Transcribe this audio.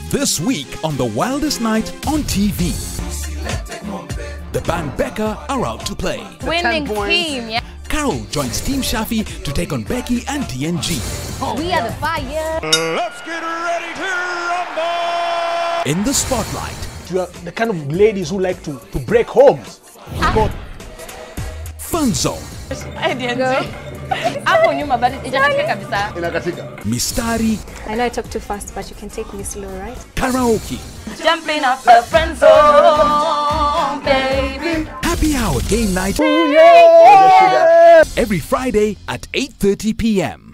This week on The Wildest Night on TV. The band Becca are out to play. Winning team, yeah. Carol joins Team Shafi to take on Becky and TNG. We are the fire. Let's get ready to rumble! In the spotlight. You are the kind of ladies who like to break homes. Fun Zone. Mistari. I know I talk too fast, but you can take me slow, right? Karaoke. Jumping off the friend zone, baby. Happy Hour Game Night. Every Friday at 8:30 p.m.